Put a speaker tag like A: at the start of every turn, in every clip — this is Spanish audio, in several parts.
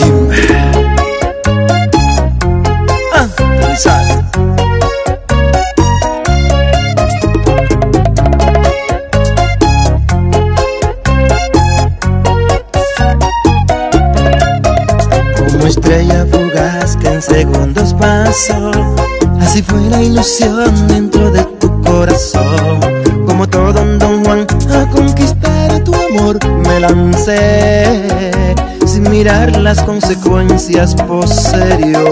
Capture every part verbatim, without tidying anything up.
A: Mayimbe. Ah, Rizal. Como estrella fugaz que en segundos pasó, así fue la ilusión dentro de tu corazón. Como todo un Don Juan a conquistar tu amor me lancé, sin mirar las consecuencias posterior.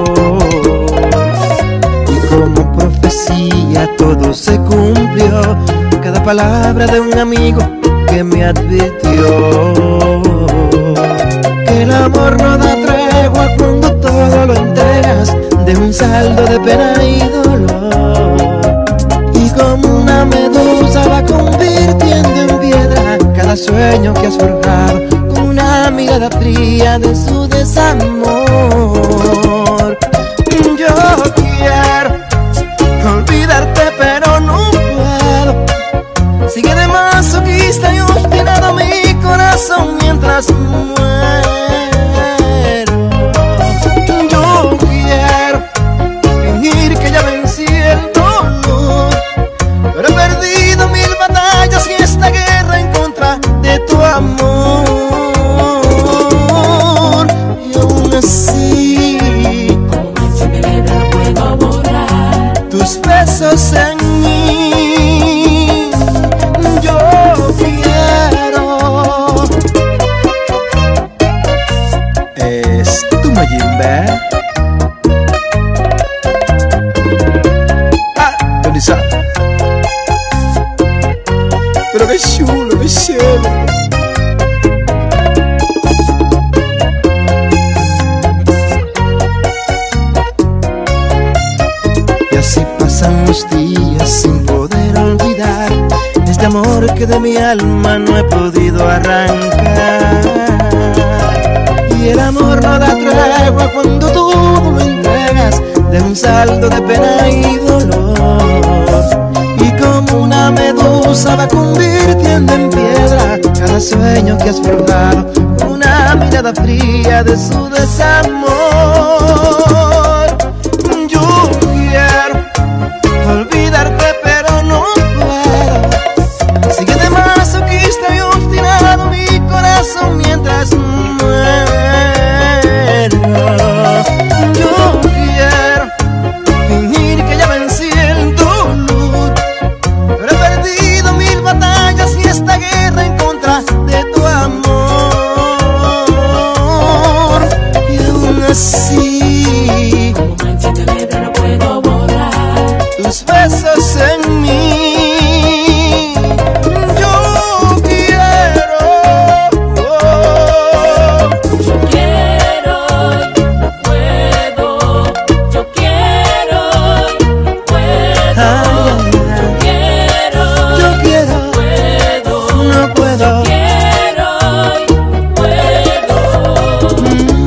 A: Y como profecía todo se cumplió, cada palabra de un amigo que me advirtió que el amor no da tregua cuando todo lo entregas, de un saldo de pena y dolor. Y como una medusa va convirtiendo en piedra cada sueño que has forjado, con una mirada fría de su desamor. Yo quiero olvidarte pero no puedo, sigue de masoquista y obstinado mi corazón mientras muero. Yo quiero fingir que ya vencí el dolor, pero he perdido mil batallas y esta guerra en contra de tu amor. Y aún así, como mancha que negra no puedo borrar tus besos en mí. Yo quiero. Es tu Mayimbe. Ah, Donisa. Pero qué chulo, qué chévere. Y así pasan los días sin poder olvidar este amor que de mi alma no he podido arrancar. Y el amor no da tregua cuando todo lo entregas, de un saldo de pena y dolor. Y como una medusa va convirtiendo en piedra cada sueño que has forjado, con una mirada fría de su desamor. Yo quiero olvidarte pero no puedo, sigue de masoquista y obstinado mi corazón mientras muero. Yo quiero fingir que ya vencí el dolor, pero he perdido mil batallas y esta guerra en contra de tu amor. Y aún así, como mancha de negra no puedo borrar tus besos en mí. Yo quiero, oh,
B: Yo quiero, no puedo. Yo quiero, no puedo.
A: ay,
B: Yo
A: ay,
B: quiero,
A: yo quiero,
B: no puedo.
A: no puedo.
B: Quiero, no puedo.
A: Mm,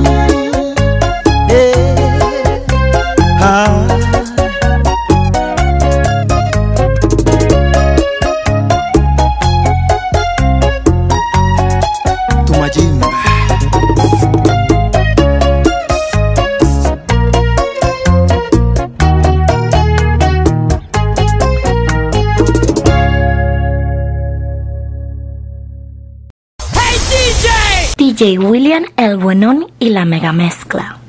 A: eh, ah. Tu Mayimbe.
C: D J William El Buenón y la mega mezcla.